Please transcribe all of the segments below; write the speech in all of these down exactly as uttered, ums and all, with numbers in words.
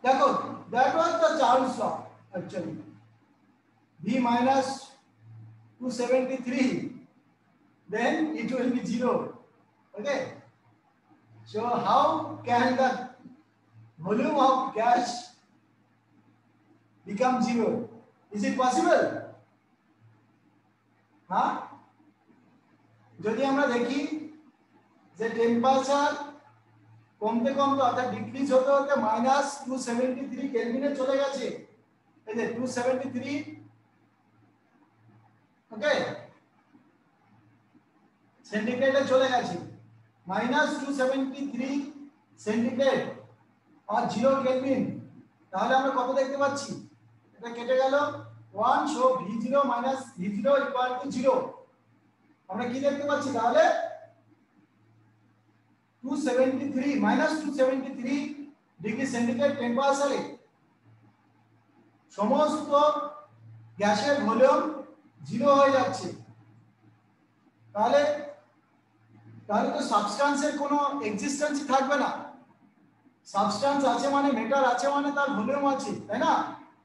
देखो that was the Charles law actually. V minus two seventy-three, then it will be zero. Okay, so how can the volume of gas become zero? Is it possible? हाँ, যদি আমরা দেখি যে temperature কমতে কমতে অর্থাৎ decrease হতে হতে মাইনাস টু সেভেন্টি থ্রি কেলভিনে চলে গেছে, এই যে টু সেভেন্টি থ্রি, ওকে, সেন্টিগ্রেডে চলে গেছে, minus two seventy three centigrade আর জিরো কেলভিন, তাহলে আমরা কত দেখতে পাচ্ছি? এটা কেটে গেল one, so V zero minus V zero equal to zero. আমরা কি দেখতে পাচ্ছি তাহলে? Two seventy three minus two seventy three degree centigrade টেম্পারেচারে সমস্ত গ্যাসের ভলিউম জিরো হয়ে যাচ্ছে। তাহলে তাহলে তো সাবস্টেন্সের কোনো এক্সিস্টেন্সই থাকবে না। সাবস্টেন্স আছে মানে ম্যাটার আছে মানে তার ভলিউম আছে, তাই না?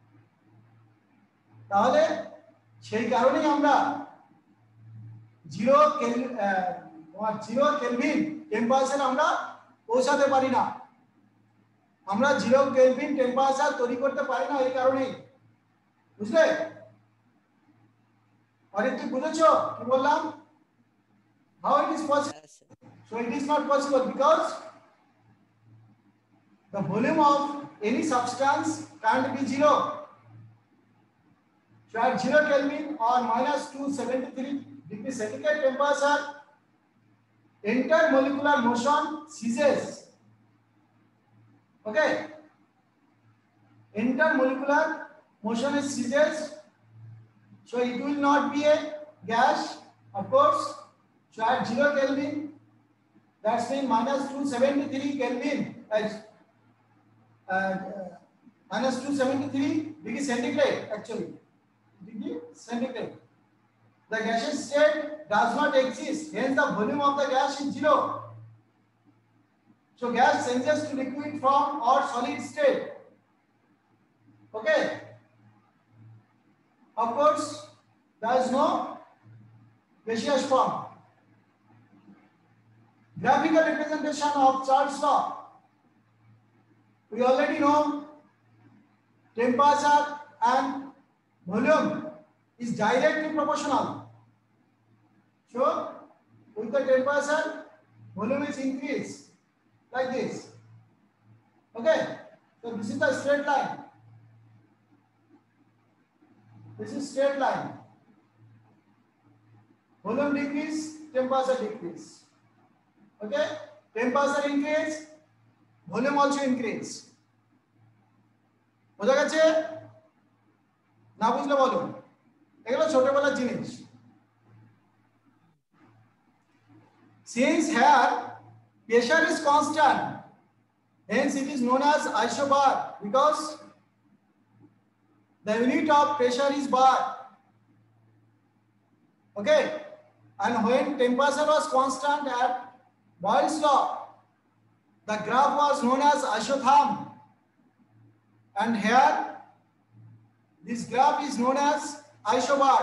তাহলে সেই কারণেই আমরা zero kelvin zero kelvin temperature আমরা পৌঁছাতে পারি না, আমরা জিরো কেলভিন টেম্পারেচার তৈরি করতে পারি না এই কারণেই, বুঝলে? আরে তুই বুঝেছো কি বললাম? How it is possible? So it is not possible because the volume of any substance can't be zero. So at zero Kelvin or minus two seventy-three degree centigrade temperature, intermolecular motion ceases. Okay, intermolecular motion is ceases, so it will not be a gas, of course. So at zero Kelvin, that's mean minus two seventy-three Kelvin, as uh, uh, minus two seventy-three degree centigrade actually, degree centigrade. The gaseous state does not exist, hence the volume of the gas is zero. So gas changes to liquid form or solid state. Okay. Of course, there is no gaseous form. Graphical representation of Charles law. We already know temperature and volume is directly proportional. So with the temperature, volume is increased like this. Okay, so this is the straight line. This is straight line. Volume decrease, temperature decrease. Okay, temperature increase, volume also increase. বোঝা গেছে না? বুঝলে বলো, এগুলো ছোটবেলার জিনিস। Since here pressure is constant, hence it is known as isobar because the unit of pressure is bar. Okay, and when temperature was constant at Boyle's law, the graph was known as isotherm, and here this graph is known as isobar.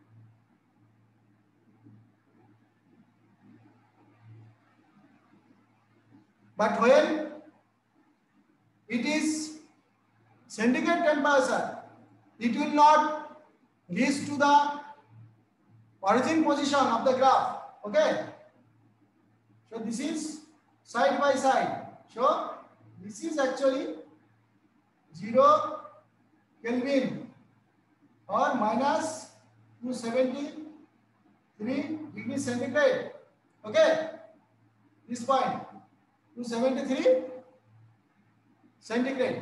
But when it is centigrade temperature, it will not reach to the origin position of the graph. Okay, so this is side by side, so this is actually zero Kelvin or minus two seventy-three degree centigrade. Okay, this point two seventy-three centigrade.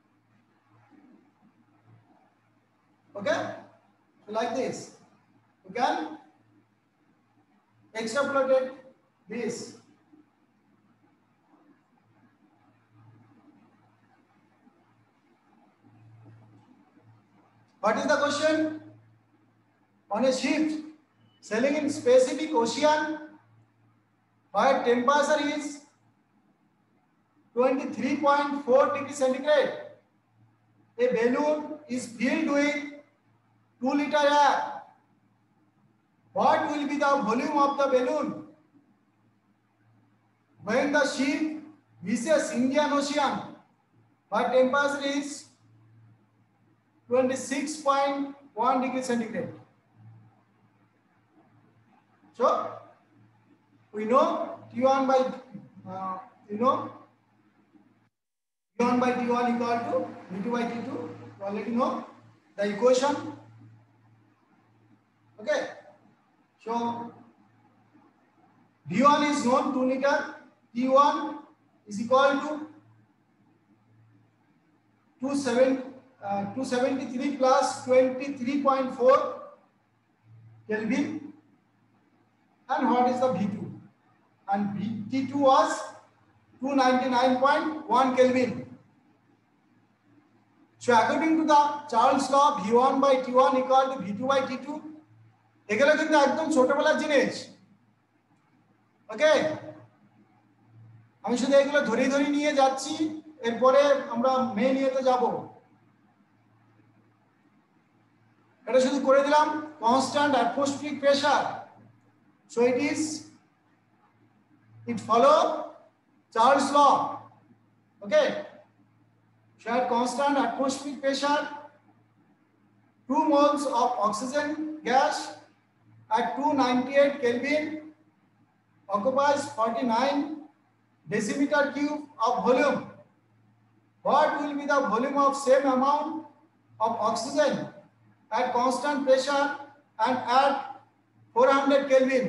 Okay, so like this you can extrapolate this. What is the question? On a ship sailing in Pacific Ocean where temperature is twenty-three point four degree centigrade, a balloon is filled with two liter air, what will be the volume of the balloon when the ship reaches Indian Ocean? But temperature is twenty-six point one degrees centigrade. So we know T one by uh, you know T one by T one equal to V two by T two. You already know the equation. Okay. So V one is known two liter. T one is equal to two seventy-three plus twenty-three point four Kelvin. And what is the V two? And T two was two ninety-nine point one Kelvin. So according to the Charles law, V one by T one equal to V two by T two. এগুলো কিন্তু একদম ছোটবেলার জিনিস। ওকে, আমি শুধু এগুলো ধরে ধরে নিয়ে যাচ্ছি, এরপরে আমরা মেইন ইয়েতে যাব। এটা শুধু করে দিলাম constant atmospheric pressure. So it is, it follow Charles law. Okay. So at constant atmospheric pressure, two moles of oxygen gas at two ninety-eight Kelvin occupies forty-nine decimeter cube of volume. What will be the volume of same amount of oxygen at constant pressure and at four hundred Kelvin?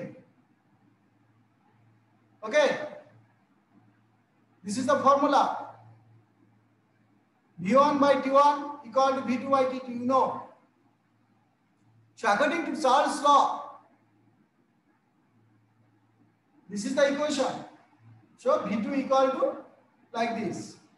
Okay, this is the formula. V one by T one equal to V two by T two, you know. So according to Charles law, this is the equation. So V two equal to like this.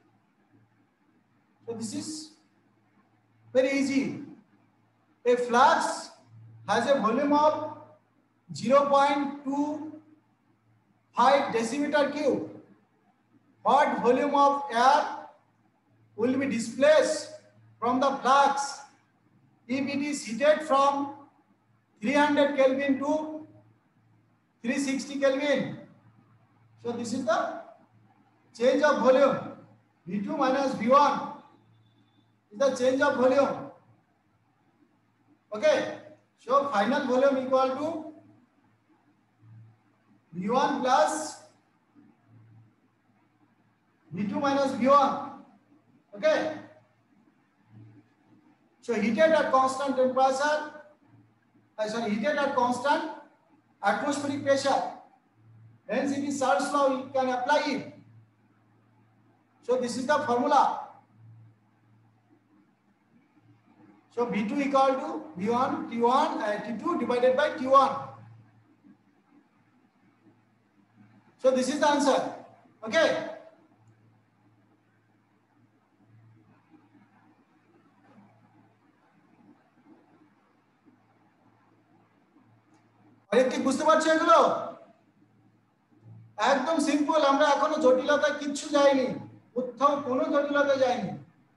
So this is very easy. A flask has a volume of zero point two five decimeter cube. What volume of air will be displaced from the flask if it is heated from three hundred Kelvin to three sixty Kelvin? So this is the change of volume. V two minus V one is the change of volume. Okay, so final volume equal to V one plus V two minus V one. Okay. So heated at constant temperature, uh, sorry, heated at constant atmospheric pressure. Hence it is Charles law, you can apply it. So this is the formula. So V two equal to V one T one uh, T two divided by T one. So this is the answer. Okay. আরে কি বুঝতে পারছো এগুলো? একদম simple, আমরা এখনো জটিলতা কিচ্ছু যাইনি, কোথাও কোনো জটিলতা যায়নি।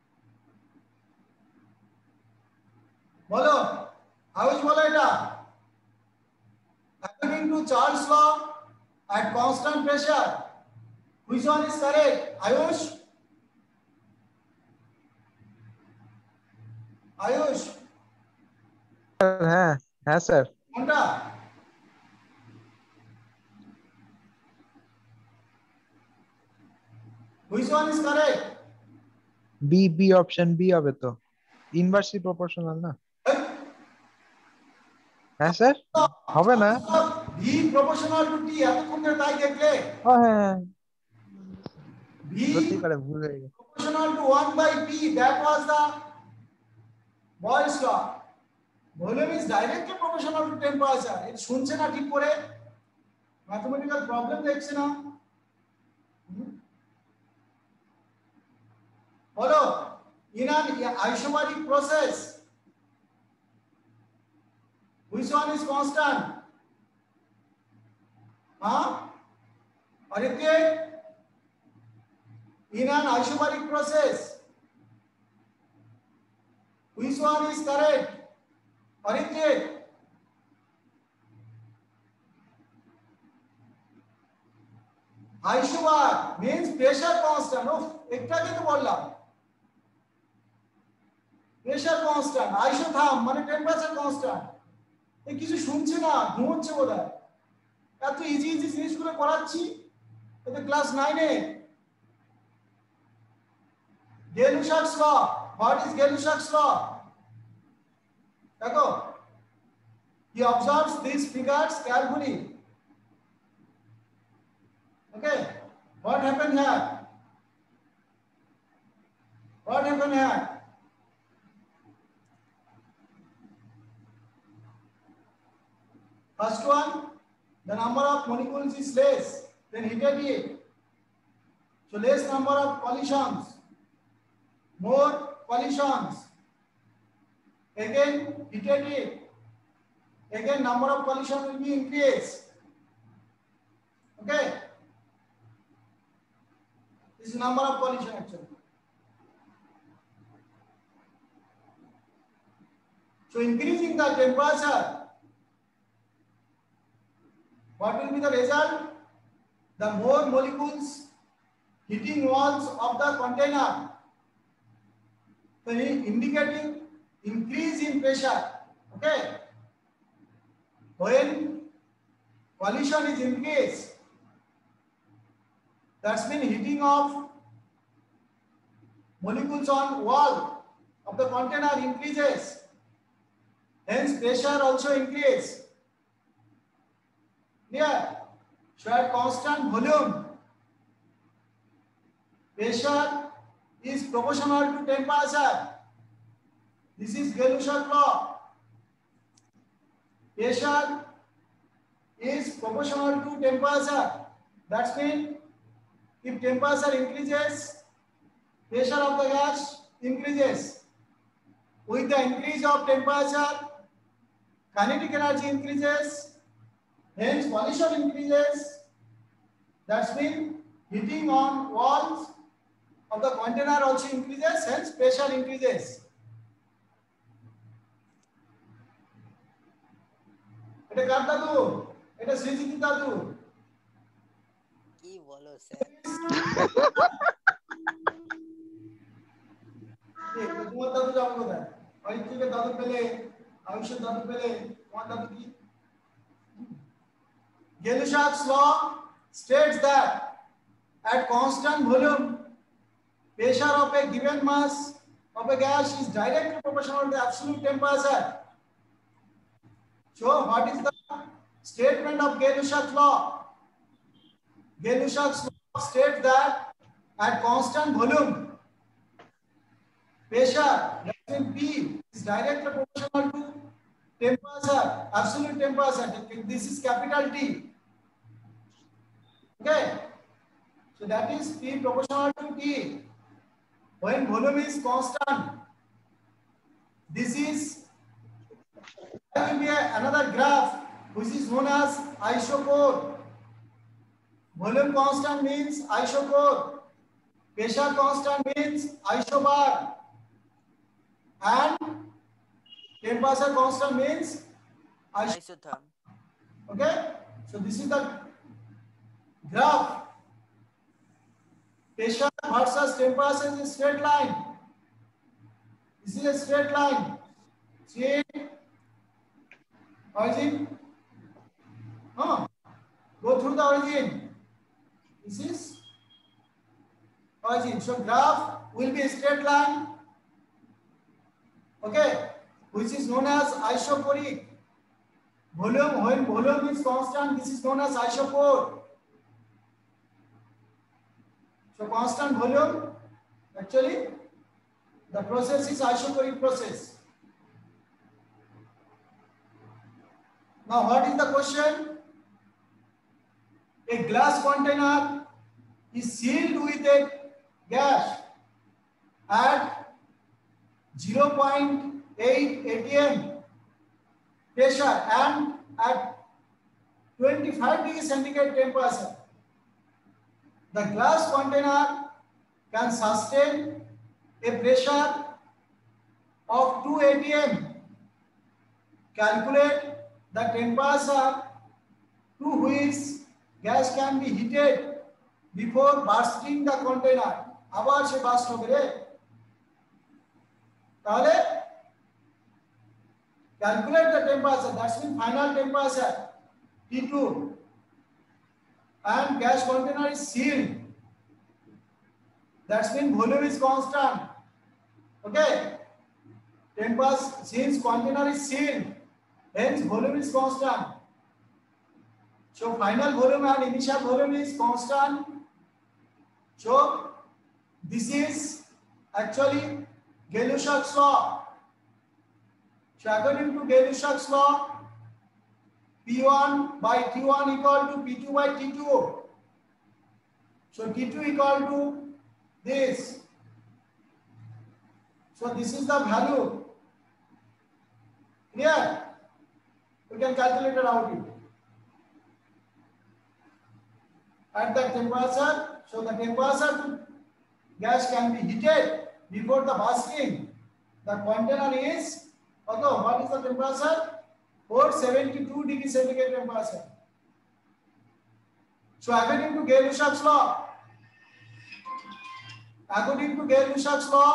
বলো আয়ুষ, বলো এটা। According to Charles law, at constant pressure, which one is correct? Ayush? Ayush? হ্যাঁ হ্যাঁ স্যার। কোনটা? Which one is correct? B B option B হবে তো, ইনভার্সলি প্রপোর্শনাল না? হ্যাঁ স্যার, হবে না? V proportional to T, এতক্ষণ ধরে তাই দেখলে? হ্যাঁ হ্যাঁ, V সত্যি করে ভুল হয়ে গেছে। proportional to one by P, that was the Boyle's law. Volume is directly proportional to temperature. এটা শুনছে না ঠিক করে, ম্যাথমেটিক্যাল প্রবলেম দেখছে না। বলো, in an isomeric process, which one is constant? Huh? Aditya, in an isomeric process, Which one is correct? Arijit? Aishubar means pressure constant. No, एकटा के तो बोलला. Pressure constant. Isotherm মানে temperature constant. এই কিছু শুনছে না, ঘুমোচ্ছে বোধহয়। এত ইজি ইজি জিনিসগুলো পড়াচ্ছি। এটা ক্লাস nine এ। Gay-Lussac's law. What is Gay-Lussac's law? देखो. He observes these figures carefully. Okay. What happened here? What happened here? First one, the number of molecules is less than heated heat. So less number of collisions, more collisions. Again, heated heat. Again, number of collisions will be increased. Okay. This is number of collision actually. So increasing the temperature, what will be the result? The more molecules hitting walls of the container, so indicating increase in pressure. Okay. When collision is increased, that's mean heating of molecules on wall of the container increases. Hence pressure also increase. Here, so at constant volume, pressure is proportional to temperature. This is Gay-Lussac law. Pressure is proportional to temperature. That's mean if temperature increases, pressure of the gas increases. With the increase of temperature, kinetic energy increases. Hence, collision increases. That's mean heating on walls of the container also increases. Hence, pressure increases. এটা কার দাদু? এটা শ্রীজিতের দাদু। কি বলো sir? এই তোমার দাদু যাও কোথায়? অরিত্রিকের দাদু পেলে, আয়ুষের দাদু পেলে, তোমার দাদু কি? Gay-Lussac's law states that at constant volume, pressure of a given mass of a gas is directly proportional to the absolute temperature. So, what is the statement of Gay-Lussac's law? Gay-Lussac's law states that at constant volume, pressure, that means P, is directly proportional to temperature, absolute temperature. This is capital T. Okay. So that is P proportional to T. When volume is constant, this is there will be a, another graph which is known as isochord. Volume constant means isochord. Pressure constant means isobar. And temperature constant means Isotherm. Okay. So this is the graph. Pressure versus temperature is a straight line. This is a straight line. See origin. Huh? Go through the origin. This is origin. So graph will be a straight line. Okay, which is known as isochoric. Volume, when volume is constant, this is known as isochord. So constant volume, actually, the process is isochoric process. Now, what is the question? A glass container is sealed with a gas at zero point eight atm pressure and at twenty-five degree centigrade temperature. The glass container can sustain a pressure of two A T M. Calculate the temperature to which gas can be heated before bursting the container. আবার সে bast হবে রে। তাহলে calculate the temperature, that's mean final temperature T two, and gas container is sealed, that's mean volume is constant. Okay, temperature, since container is sealed, hence volume is constant. So final volume and initial volume is constant. So this is actually Gay-Lussac's law. So according to Gay-Lussac's law, P one by T one equal to P two by T two. So T two equal to this. So this is the value. Clear? We can calculate it out. At the temperature, so the temperature to gas can be heated before the bursting. The container is, although what is the temperature? four seventy-two degree centigrade temperature. So according to Gay-Lussac's law, according to Gay-Lussac's law,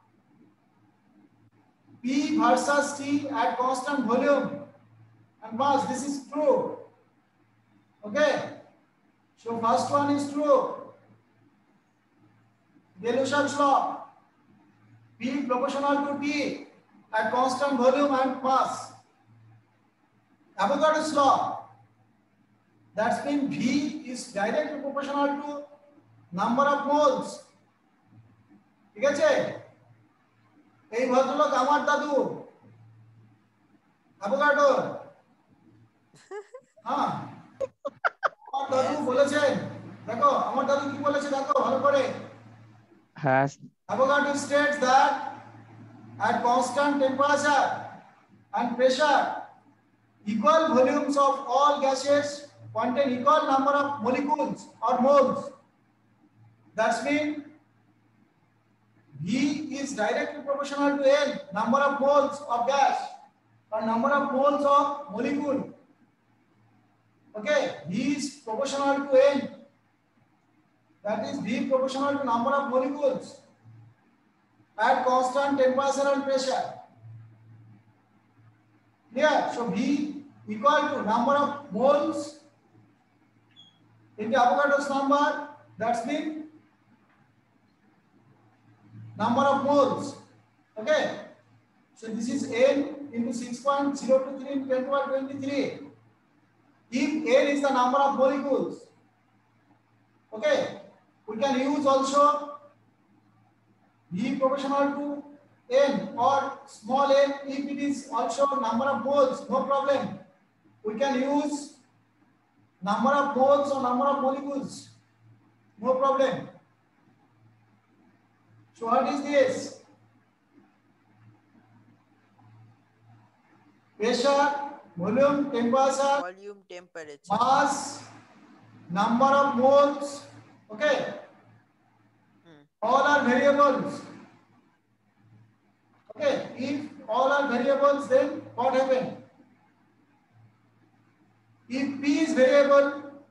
P versus T at constant volume and mass, this is true. Okay. So first one is true. Gay-Lussac's law. P proportional to T at constant volume and mass. Avogadro's law. That's mean V is directly proportional to number of moles. ঠিক আছে? এই ভদ্রলোক আমার দাদু। Avogadro. হ্যাঁ। আমার দাদু বলেছেন, দেখো আমার দাদু কি বলেছে দেখো ভালো করে। হ্যাঁ। Avogadro states that at constant temperature and pressure, equal volumes of all gases contain equal number of molecules or moles. That's mean V is directly proportional to N, number of moles of gas or number of moles of molecule. Okay, V is proportional to N. That is V proportional to number of molecules at constant temperature and pressure. Yeah, so V equal to number of moles into Avogadro's number. That's mean number of moles. Okay, so this is N into six point zero two three into ten to the power twenty-three. If N is the number of molecules, okay, we can use also V proportional to N or small n if it is also number of moles, no problem. We can use number of moles or number of molecules, no problem. So what is this? Pressure, volume, temperature, volume, temperature, mass, number of moles. Okay, hmm. all are variables. Okay, if all are variables, then what happen? If P is variable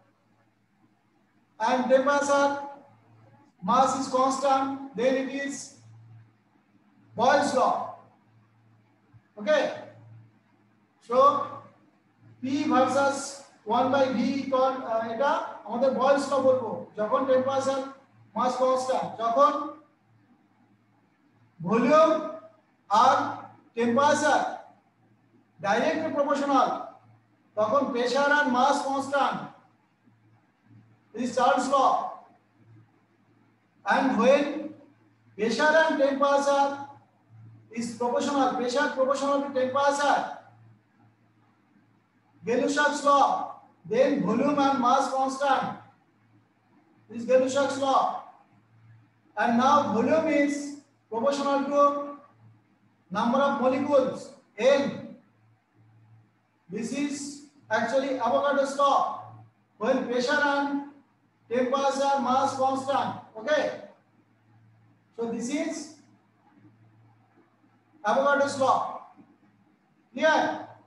and temperature, mass is constant, then it is Boyle's law. Okay, so P versus one by V equal এটা আমাদের Boyle's law বলবো যখন temperature mass constant, যখন volume আর temperature directly proportional, তখন pressure and mass constant. This is Charles' law. And when pressure and temperature is proportional, pressure proportional to temperature, Gay-Lussac's law, then volume and mass constant. This is Gay-Lussac's law. And now volume is proportional to number of molecules, N. This is actually Avogadro's law. When pressure and temperature, mass constant. Okay. So this is Avogadro's law. Clear?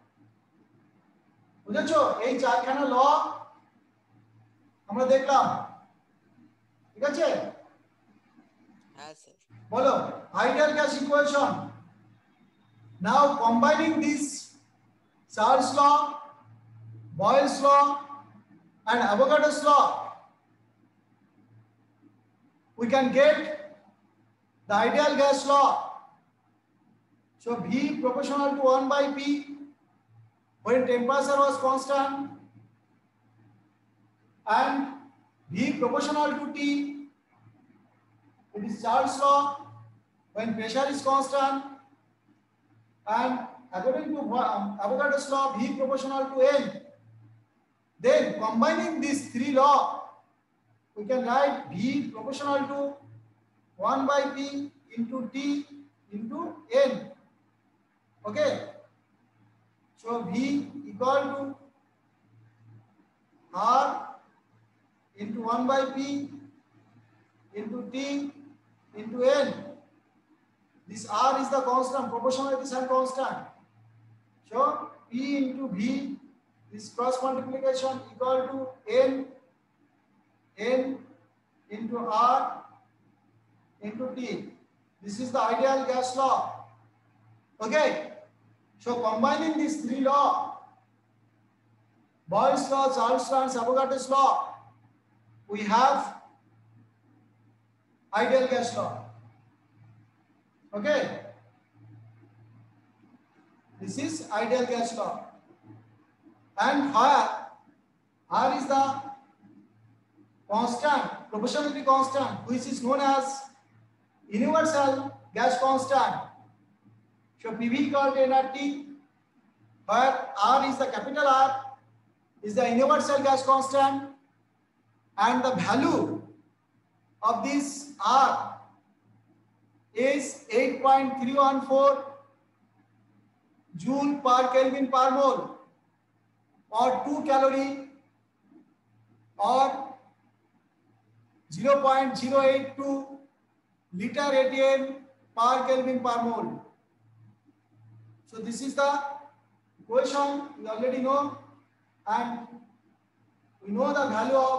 বুঝেছো? এই চারখানা ল আমরা দেখলাম, ঠিক আছে? হ্যাঁ sir. বলো, ideal gas equation. Now combining this Charles law, Boyle's law and Avogadro's law, we can get the ideal gas law. So V proportional to one by P when temperature was constant, and V proportional to T, it is Charles law when pressure is constant, and according to Avogadro's law, V proportional to N. Then combining these three law, we can write V proportional to one by P into T into N. Okay, so V equal to R into one by P into T into N. This R is the constant, proportionality sign constant. So P into V, this cross multiplication equal to N, N into R into T. This is the ideal gas law. Okay, so combining these three law, Boyle's law, Charles law and Avogadro's law, we have ideal gas law. Okay, this is ideal gas law, and R, R is the constant, proportionality constant, which is known as universal gas constant. So P V equal to N R T, where R is the capital R, is the universal gas constant, and the value of this R is eight point three one four joule per Kelvin per mole, or two calorie, or zero point zero eight two liter A T M per Kelvin per mole. So this is the equation we already know, and we know the value of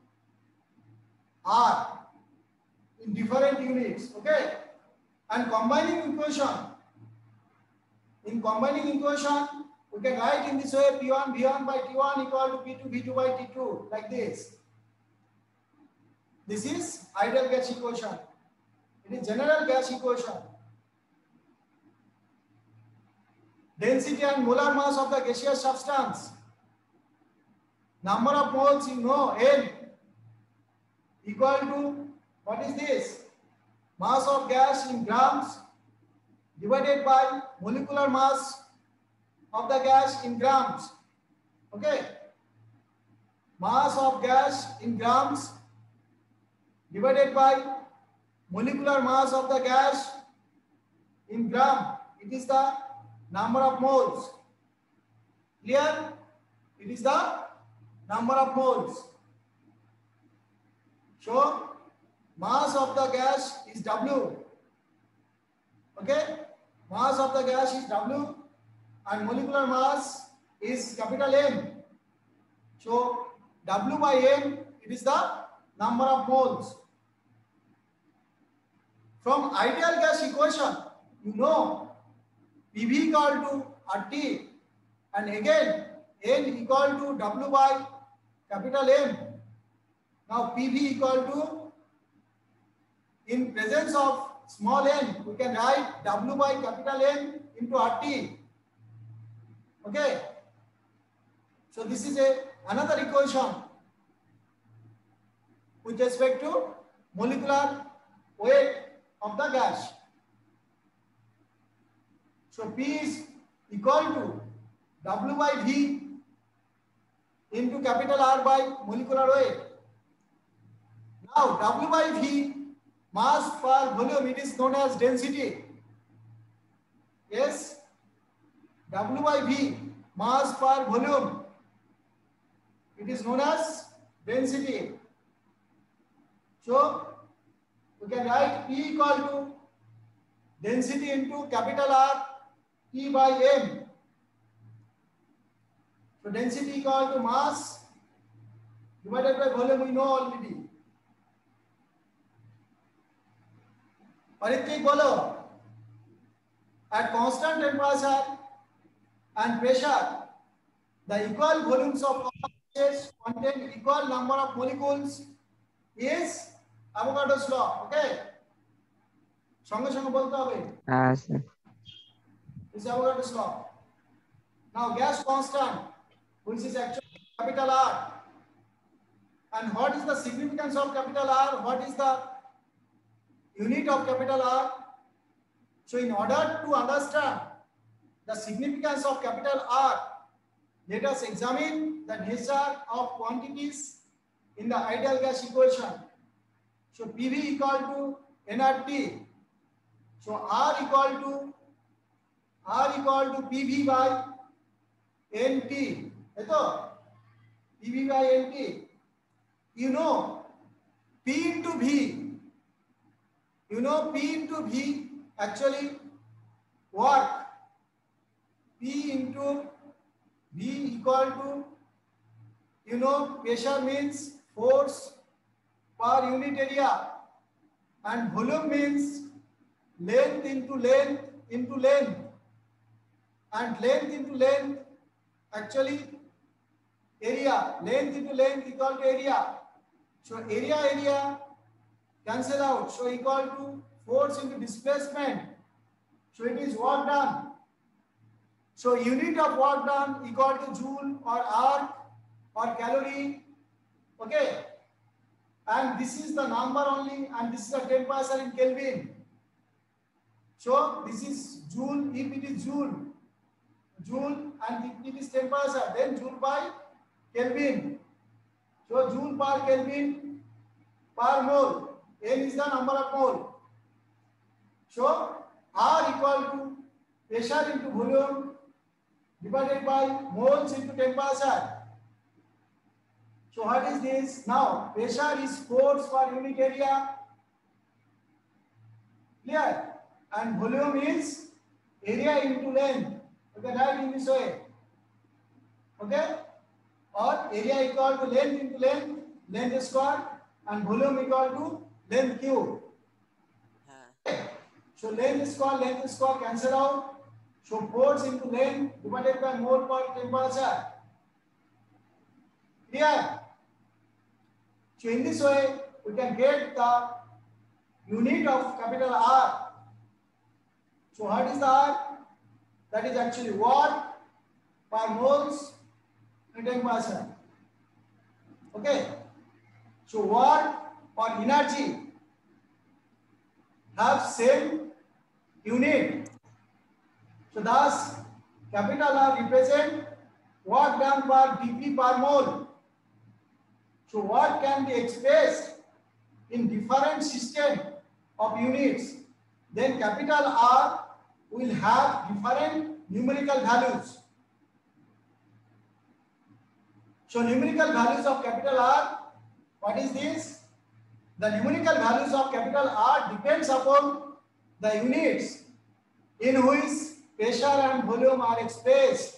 R in different units. Okay, and combining equation, in combining equation we can write in this way: P one V one by T one equal to P two V two by T two, like this. This is ideal gas equation. It is general gas equation. Density and molar mass of the gaseous substance. Number of moles you know, N equal to, what is this? Mass of gas in grams divided by molecular mass of the gas in grams. Okay, mass of gas in grams divided by molecular mass of the gas in gram. It is the number of moles. Clear? It is the number of moles. So mass of the gas is W. Okay, mass of the gas is W, and molecular mass is capital M. So W by M, it is the number of moles. From ideal gas equation, you know P V equal to R T, and again N equal to W by capital M. Now P V equal to, in presence of small n, we can write W by capital N into R T. Okay, so this is a another equation with respect to molecular weight of the gas. So P is equal to W by V into capital R by molecular weight. Now W by V, mass per volume, it is known as density. Yes, W by V, mass per volume, it is known as density. So we can write P equal to density into capital R T by M. So density equal to mass divided by volume, we know already. Paritik bolo. At constant temperature and pressure, the equal volumes of all gases contain equal number of molecules is Avogadro's law. Okay? Sange sange bolte hobe. Yes, sir. This is Avogadro's law. Now gas constant, which is actually capital R. And what is the significance of capital R? What is the unit of capital R? So in order to understand the significance of capital R, let us examine the nature of quantities in the ideal gas equation. So P V equal to N R T. So R equal to R equal to P V by N T. Eto P V by N T. You know P into V. You know P into V actually work. P into V equal to, you know, pressure means force per unit area, and volume means length into length into length, and length into length actually area, length into length equal to area. So area area cancel out, so equal to force into displacement. So it is work done. So unit of work done equal to joule or arc or calorie. Okay. And this is the number only, and this is the temperature in Kelvin. So this is joule, if it is joule, joule, and if it is temperature, then joule by Kelvin. So joule per Kelvin per mole. N is the number of mole. So R equal to pressure into volume divided by moles into temperature. So what is this? Now pressure is force per unit area. Clear? And volume is area into length. You can write in this way. Okay? Or area equal to length into length, length square, and volume equal to length cube. Okay. So length square, length square cancel out. So force into length divided by mole per temperature. Clear? So in this way, we can get the unit of capital R. So what is the R? That is actually watt per moles in temperature. Okay. So watt or energy have same unit. So thus capital R represent work done per dP per mole. So what can be expressed in different system of units, then capital R will have different numerical values. So numerical values of capital R, what is this? The numerical values of capital R depends upon the units in which pressure and volume are expressed.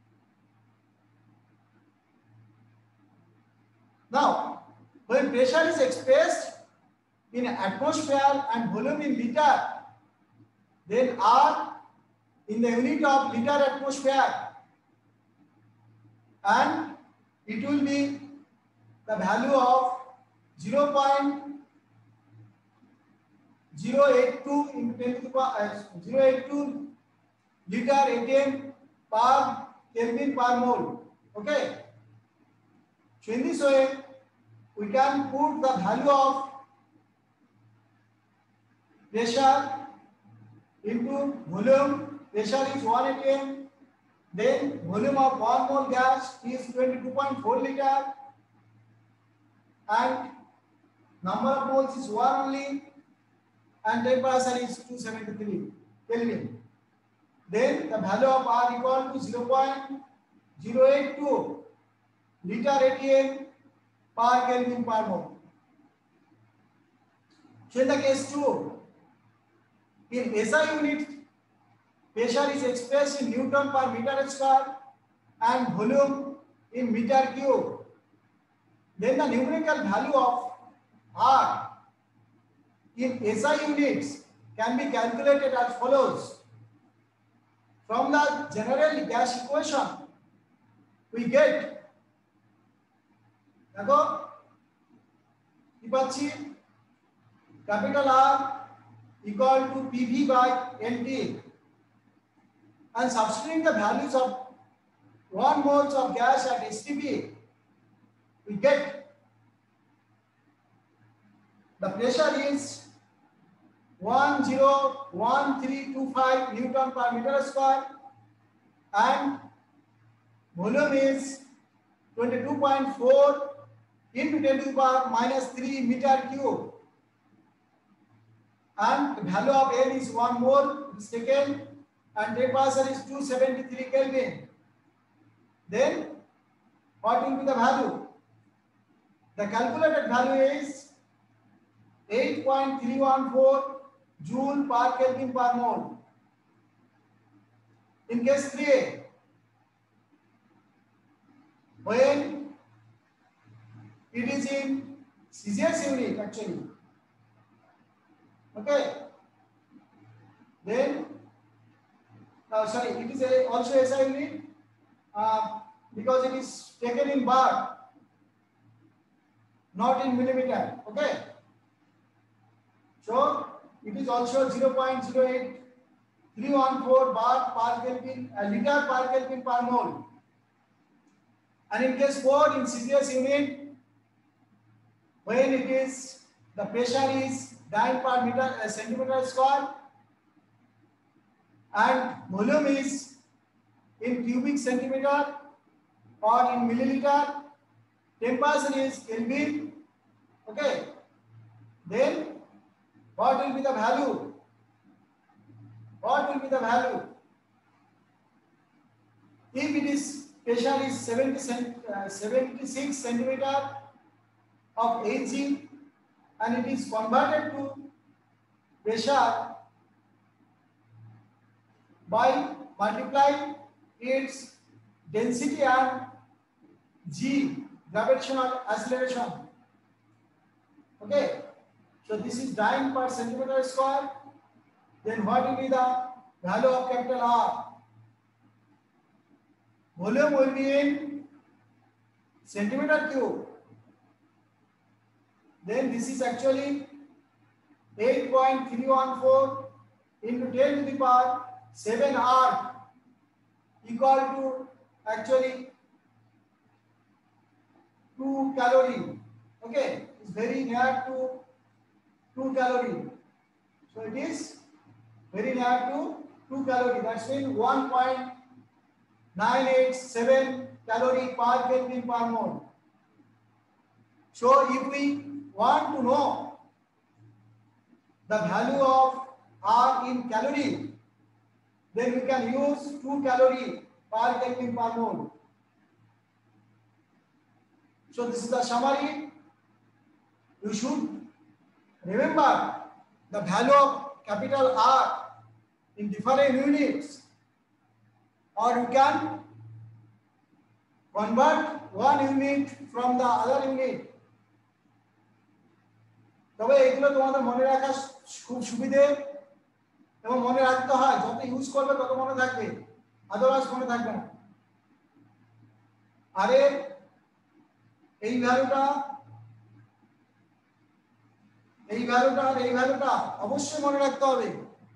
Now, when pressure is expressed in atmosphere and volume in liter, then R in the unit of liter atmosphere, and it will be the value of zero point zero eight two into ten to the power zero point eight two liter atm per Kelvin per mole. Okay. So in this way, we can put the value of pressure into volume. Pressure is one atm. Then volume of one mole gas is twenty-two point four liter, and number of moles is one only, and temperature is two seventy-three Kelvin. Then the value of R equal to zero point zero eight two liter atm per Kelvin per mole. So in the case two, In S I unit, pressure is expressed in Newton per meter square and volume in meter cube. Then the numerical value of R in S I units can be calculated as follows. From the general gas equation, we get, देखो কি পাচ্ছি, capital R equal to P V by N T, and substituting the values of one moles of gas at S T P, we get the pressure is one zero one three two five Newton per meter square and volume is twenty-two point four into ten to the power minus three meter cube, and the value of N is one mole is taken and temperature is two hundred seventy-three Kelvin. Then what will be the value? The calculated value is eight point three one four joule per Kelvin per mole. In case three A, when it is in C G S unit actually, okay, then uh, sorry, it is a, also S I unit uh, because it is taken in bar, not in millimeter, okay. So it is also zero point zero eight three one four bar per Kelvin, a liter per Kelvin per mole. And in case four, in C G S unit, when it is the pressure is nine per meter uh, centimeter square and volume is in cubic centimeter or in milliliter, temperature is Kelvin, okay. Then what will be the value? What will be the value? If it is pressure is seventy, uh, seventy-six centimeter of Hg and it is converted to pressure by multiplying its density and G, gravitational acceleration, okay. So this is dyne per centimeter square. Then what will be the value of capital R? Volume will be in centimeter cube. Then this is actually eight point three one four into ten to the power seven R equal to actually two calorie. Okay, it's very near to two calorie. So it is very near to two calorie. That's mean one point nine eight seven calorie per Kelvin per mole. So if we want to know the value of R in calorie, then we can use two calorie per Kelvin per mole. So this is the summary. You should remember the value of capital R in different units, or you can convert one unit from the other unit. তবে এগুলো তোমাদের মনে রাখা খুব সুবিধে এবং মনে রাখতে হয়, যত ইউজ করবে তত মনে থাকবে, আদারওয়াইজ মনে থাকবে না। আরে এই ভ্যালুটা এই ভ্যালুটা আর এই ভ্যালুটা অবশ্যই মনে রাখতে হবে,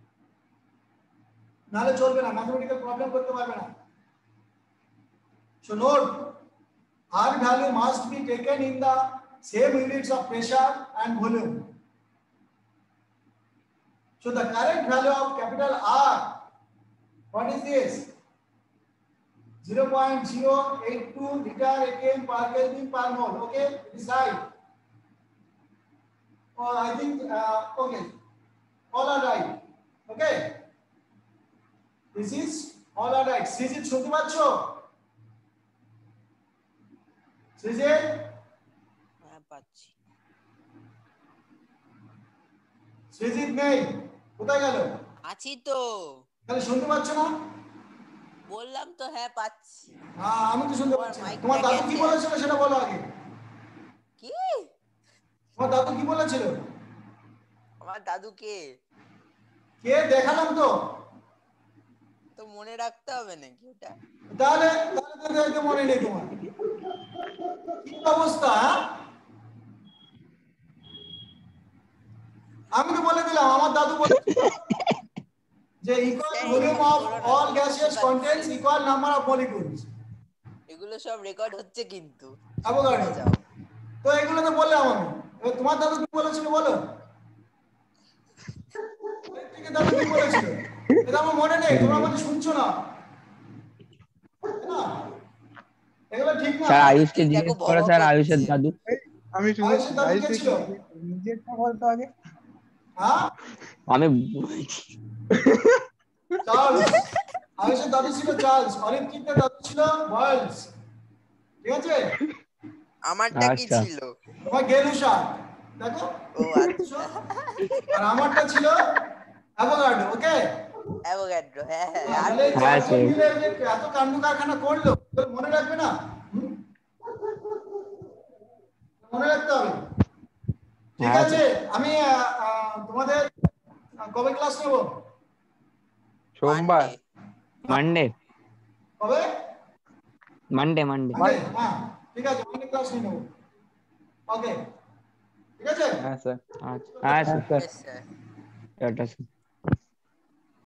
নালে চলবে না, ম্যাথমেটিক্যাল প্রবলেম করতে পারবে না। So note, R value must be taken in the same units of pressure and volume. So the current value of capital R, what is this? zero point zero eight two liter atm per Kelvin per mole. Okay, it is right. Or I think uh, okay, all are right. Okay, this is all are right. Srijit শুনতে পাচ্ছো? Srijit? হ্যাঁ পাচ্ছি। সৃজিত নেই, কোথায় গেল? আছি তো, তাহলে শুনতে পাচ্ছ না? বললাম তো হ্যাঁ পাচ্ছি। হ্যাঁ আমি তো শুনতে তোমার পাচ্ছি না। মাইকটা তোমার দাদু কি গেছে। বলেছিল সেটা বলো আগে। কি? তোমার দাদু কি বলেছিল? আমার দাদুকে কে দেখালাম তো। তো মনে রাখতে হবে নাকি ওটা? তাহলে তাহলে তো দেখে মনে নেই তোমার। কি অবস্থা? হ্যাঁ আমি তো বলে দিলাম আমার দাদু বলেছিল যে ইকুয়াল স্যার ভলিউম এরকম অফ করো না, অল খুব গ্যাসিয়াস হাসি কন্টেন্টস পাচ্ছে। Equal number of molecules. এগুলো সব রেকর্ড হচ্ছে কিন্তু, চুপ অ্যাভোগাড্রো। করে যাও। তো এগুলো তো বললাম আমি। এবার তোমার দাদু কি বলেছিল বলো। ইলেকট্রিকের দাদু কি বলেছিল এটা আমার মনে নেই, তোমরা আমাকে শুনছো না, তাই না? এগুলো ঠিক না। স্যার আয়ুষকে তুই দেখো জিজ্ঞেস করো, ভবা স্যার আয়ুষের করছে। দাদু। আমি আয়ুষের শুনেছি দাদু আয়ুষ কে তুই ছিল? নিজেরটা বলতো আগে। হ্যাঁ আমি চার্লস। আয়ুষের দাদু ছিল চার্লস, অলিম্পিকের দাদু ছিল বয়েলস। ঠিক আছে? আমারটা কি আচ্ছা। ছিল? তোমার গেলুসা দেখো। ও আচ্ছা, আর আমারটা ছিল অ্যাভোগাড্রো। ওকে অ্যাভোগাড্রো। হ্যাঁ হ্যাঁ, আর তাহলে এই বলছি হ্যাঁ না। চারজন স্যার। মিলে যে এত কাণ্ড কারখানা করলো এগুলো মনে রাখবে না? হুম? মনে রাখতে হবে। ঠিক হ্যাঁ আছে, স্যার। আমি আহ, আহ, তোমাদের কবে ক্লাস নেব? সোমবার। মানডে কবে? Monday Monday Monday. হ্যাঁ ঠিক আছে, মানডে ক্লাস নিয়ে নেবো। ওকে ঠিক আছে। হ্যাঁ স্যার। আচ্ছা হ্যাঁ হ্যাঁ sir. Sir. Yes, sir. Tata sir.